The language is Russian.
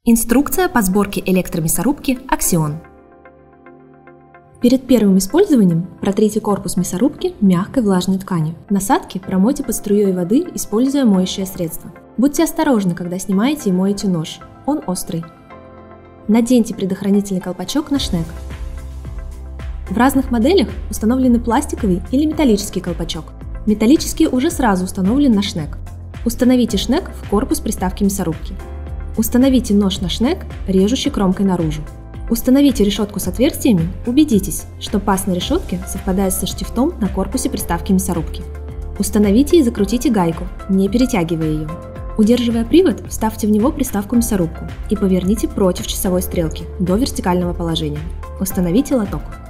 Инструкция по сборке электромясорубки Axion. Перед первым использованием протрите корпус мясорубки мягкой влажной тканью. Насадки промойте под струей воды, используя моющее средство. Будьте осторожны, когда снимаете и моете нож, он острый. Наденьте предохранительный колпачок на шнек. В разных моделях установлены пластиковый или металлический колпачок. Металлический уже сразу установлен на шнек. Установите шнек в корпус приставки мясорубки. Установите нож на шнек, режущий кромкой наружу. Установите решетку с отверстиями, убедитесь, что паз на решетке совпадает со штифтом на корпусе приставки мясорубки. Установите и закрутите гайку, не перетягивая ее. Удерживая привод, вставьте в него приставку мясорубку и поверните против часовой стрелки до вертикального положения. Установите лоток.